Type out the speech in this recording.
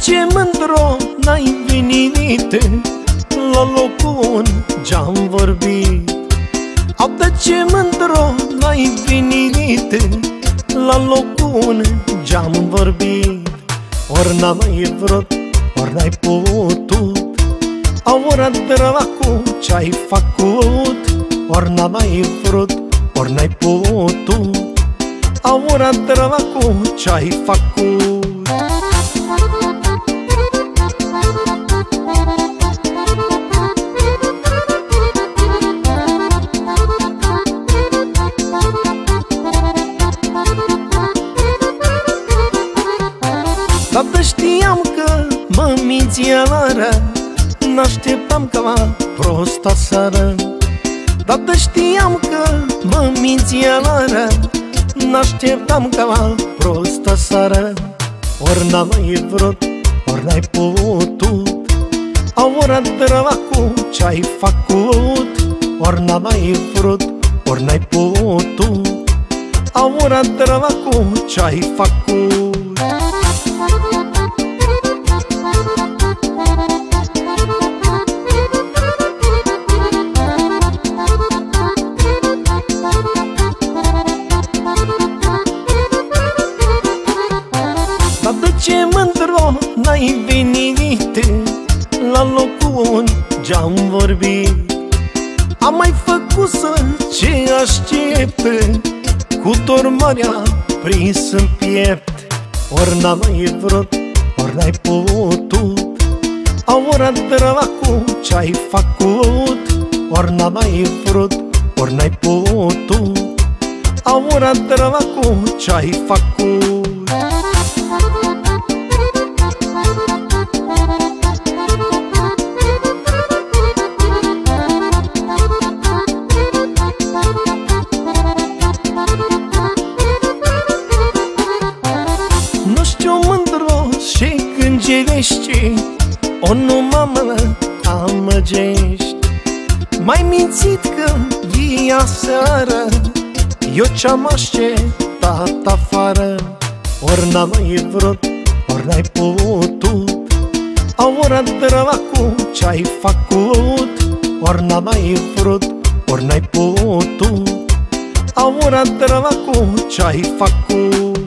ce mândro n-ai venit la locul ce-am vorbit. Au, de ce mândro n-ai venit la locul ce-am vorbit. Ori n-am mai vrut, ori n-ai putut, au, ori dracu ce-ai făcut. Ori n-am mai vrut, ori n-ai putut, au, ori dracu ce-ai făcut. Dar știam că mă minți iară, n-așteptam ca prosta seară. Dar știam că mă minți iară, n-așteptam ca prosta seară. Ori n-am mai vrut, ori n-ai putut, au, ori dracu ce-ai făcut. Ori n-am mai vrut, ori n-ai putut, au, ori dracu ce-ai făcut. Dar de ce mândro n-ai venit la locul ce-am vorbit. Am mai făcut să ce aștept, cu tormarea prins în piept. Ori n-am mai vrut, ori n-ai putut, au, ori dracu ce-ai făcut. Ori n-am mai vrut, ori n-ai putut, au, ori dracu ce-ai făcut. Nu știu mândro și gângerești, o nu mă amăgești. M-ai mințit când vii aseară, eu ce-am așteptat afară. Ori n-am mai vrut, ori n-ai putut, au, ori dracu ce-ai făcut. Ori n-am mai vrut, ori n-ai putut, au, ori dracu ce-ai făcut.